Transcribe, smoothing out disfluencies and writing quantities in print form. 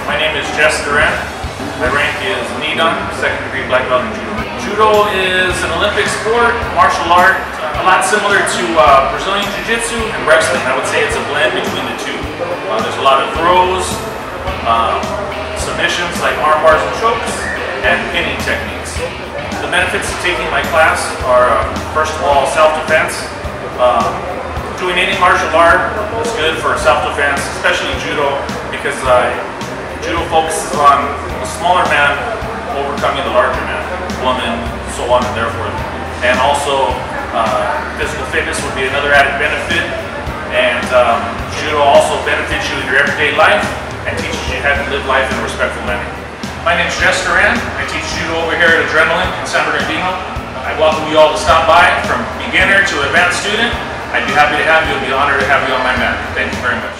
My name is Jess Duran. My rank is Nidan, second degree black belt in Judo. Judo is an Olympic sport, martial art, a lot similar to Brazilian Jiu-Jitsu and wrestling. I would say it's a blend between the two. There's a lot of throws, submissions like arm bars and chokes, and pinning techniques. The benefits of taking my class are, first of all, self-defense. Doing any martial art is good for self-defense, especially Judo, because Judo focuses on the smaller man overcoming the larger man, woman, so on and therefore. And also, physical fitness would be another added benefit. And Judo also benefits you in your everyday life and teaches you how to live life in a respectful manner. My name is Jess Duran. I teach Judo over here at Adrenaline in San Bernardino. I welcome you all to stop by, from beginner to advanced student. I'd be happy to have you. It'd be an honor to have you on my mat. Thank you very much.